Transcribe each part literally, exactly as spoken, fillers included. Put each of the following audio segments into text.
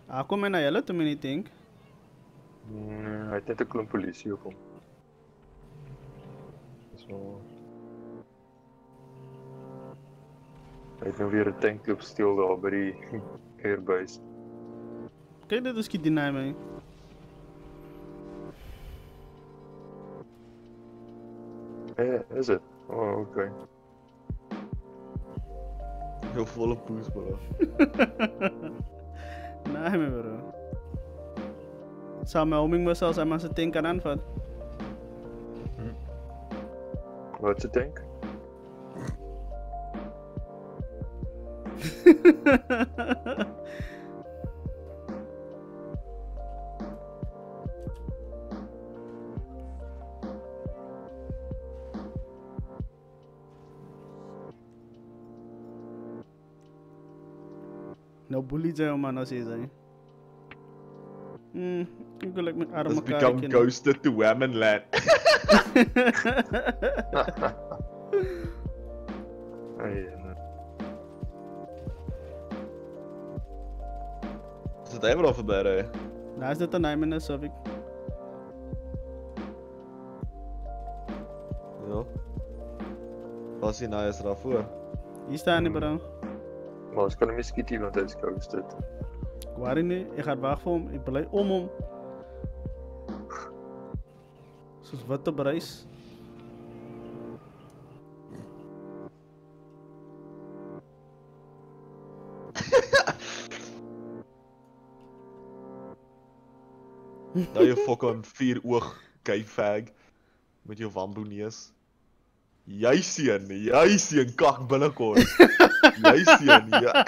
Hij komt mij naar jullie toe, ik denk. Nee, hij heeft net een klomp politie op hem. Zo. Hij heeft nou weer een tankclub stil daar bij die airbase. Kijk, dit is die naar mij. Ja, is het? Oh, oké. Okay. Heel volle poes, bro. Nee, me bro. Zou mijn homing was als hij maar zijn tank kan aanvatten. Hm. Wat is je tank? Nou, bully zijn man als je zijn. Hmm, ik wil met armen It's become ghosted to Wham Land. Is het even al voorbij rijden? Nou, is dit een nijmen, zo ik. Ja. Was hij nou eens daarvoor? Hier staan die bro. Maar ik kan hem eens kieten, want hij is ghosted. Waarin niet? Ik ga wachten voor hem, ik beleid om hem. Zoals wat op reis. Nou je fucking vier oog kijkfag. Met je wamboenies. Jy sien, jy sien kak binnekort. Jy sien, ja.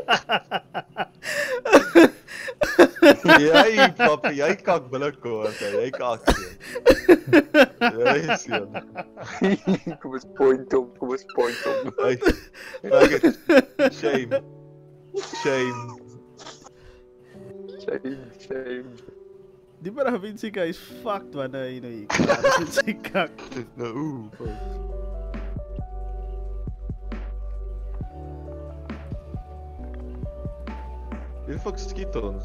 Jy pap, jy kak binnekort, jy kak sien. Jy sien. Kom eens point op, kom eens point op. Hey, like it. Shame. Shame. Shame, shame. Die bro Vinci is fucked wanneer hij nou hier klaar is. Vinci kak. Nou, wie de fuck skiet ons?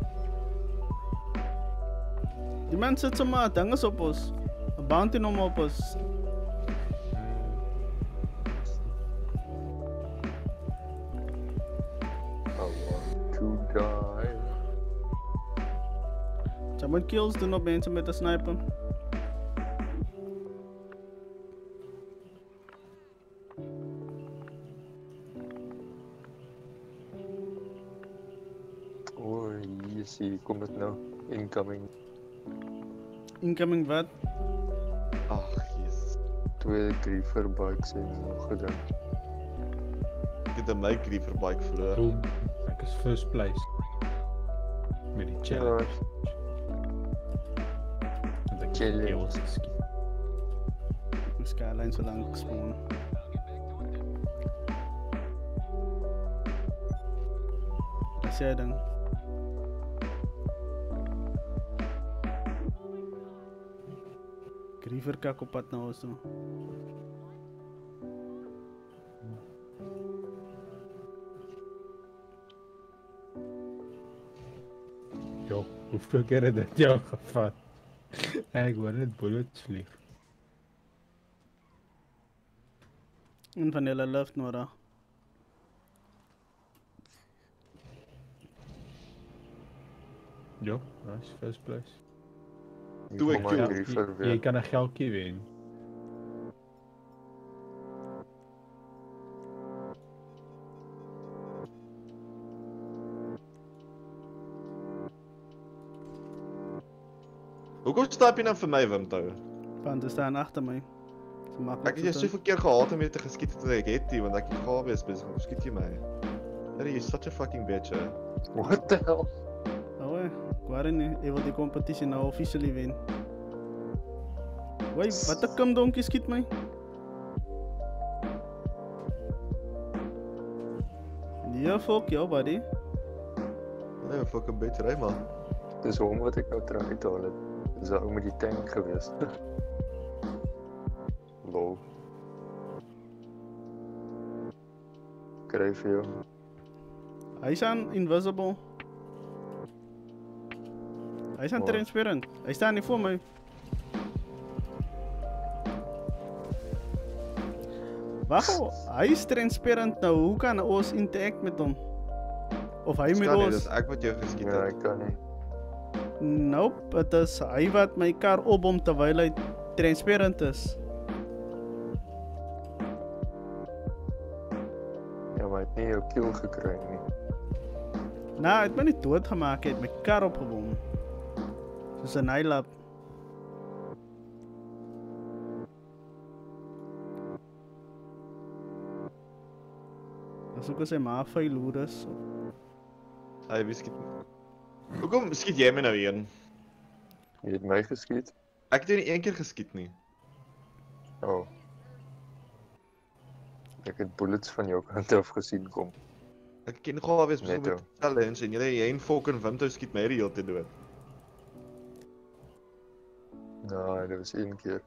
Die man zit zomaar dinges op ons. Een bounty nom op ons. I want to die. Je moet kills doen op mensen met de sniper. Oh, hier zie ik, kom het nou. Incoming. Incoming wat? Ach, jezus. Twee Griever bikes zijn nog gedaan. Ik heb de my Griever bike verloren. Boom. Ek is first place. Met die challenge. Want ek Challenge. heel geskiet. De skyline zo lang gesprongen. Wat is jij dan? Griever kak op pad nou zo. Jo, hoeveel keer het dit jou gevat? Ek hoor net bullets vlieg. En van jullie lucht Nora. Jo, nice, first place. Doe ik maar kill. Griever Jy, weer. jy kan 'n geldjie wen. Hoekom stap je nou vir my, Wim, toe? Want ze staan achter mij. Ze Ek makkelijk het jou zitten. soveel keer gehaat om jou te geskiet het ek het nie, want ek het gawe is bezig, skiet jy my. Hey, you're such a fucking bitch, hè. What the hell? Oh ja, ik weet niet. Ik wil die competitie nou officially winnen. Wait, wat de kam donkey schiet mij? Ja, fuck jou, buddy. Nee, fucking bitch, rij man. Het is waarom wat ik nou eruit te halen. Het is ook met die tank geweest. Lol. Krijg je. Hij is aan invisible. Hy is aan Waar? transparant. Hy staan nie voor my. Wag, hy is transparant nou. Hoe kan ons interact met hom? Of hy met Skan nie, ons? dis ek wat jou geskiet Ja, het. ek kan nie. Nope, het is hy wat my kar opbom terwyl hy transparant is. Ja, maar hy het nie jou kill gekry nie. Nou, hy het my nie doodgemaak, hy het my kar opgebom. Soos 'n nylap. As ook as hy maar vuil hoer is. Hy wie skiet. Hoekom skiet jy my nou een? Jy het my geskiet? Ek het jou nie een keer geskiet nie. Oh. Ek het bullets van jou kant af gesien kom. Ek ken gou wees Netto. met challenge en jy jy en fucking Wimto skiet my die hele tyd dood. Nou, dit was een keer.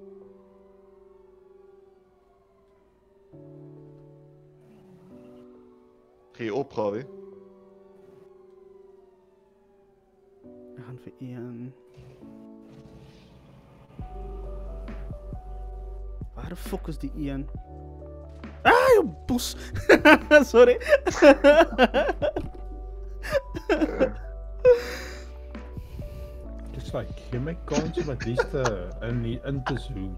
Gee jy op, Gawie? Ek gaan vir een. Waar die fuck is die een? Ah, jou bos! Sorry. Just like, give my kans om at least uh, in, die- in te zoom.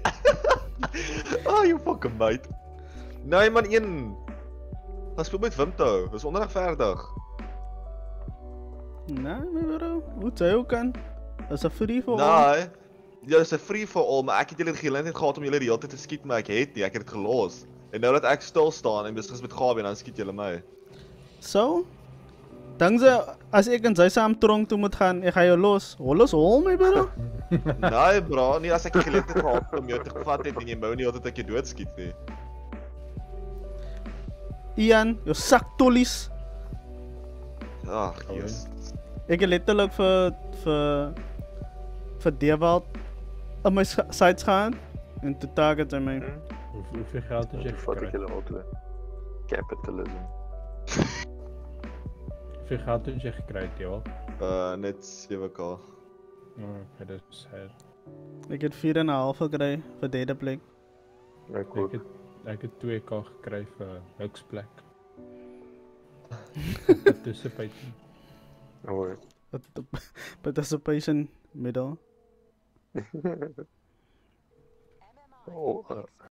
Ah, you fucking mate. Nee man, een. Ons speel met Wimto. Dis onregverdig. Nee, my bro. Hoe jy ook kan. Dis 'n free for all. Nee. Ja, dis 'n free for all, maar ek het julle die geleentheid gehad om julle die hele tyd te skiet, maar ek het nie, ek het dit gelos. En nou dat ek stil staan en besig is met Gawie, dan skiet julle my. So, dink jy as ek en sy saam tronk toe moet gaan, ek gaan jou los. Hollos hol my bro. Nee bro, nie as ek die geleentheid gehad het om jou te gevat het en jy wou nie altyd ek jou doodskiet nie. Ian, jou sak tollies. Ag, Jesus. Ek het letterlik vir vir vir Dewald op my sch- sites gaan en toe target hy my. Hoe, hoeveel geld het jy Toe vat ek gekry? julle al twee. Capitalism. Hoeveel geld het jy gekry, Theo? Uh net sewe k. Oh, okay, dat is sad. Ek het vier en 'n half gekry vir derde plek. Ek Ek ook. het, ek het twee k gekry vir Huxplek. Participating. Oh, Participation middle. oh, uh,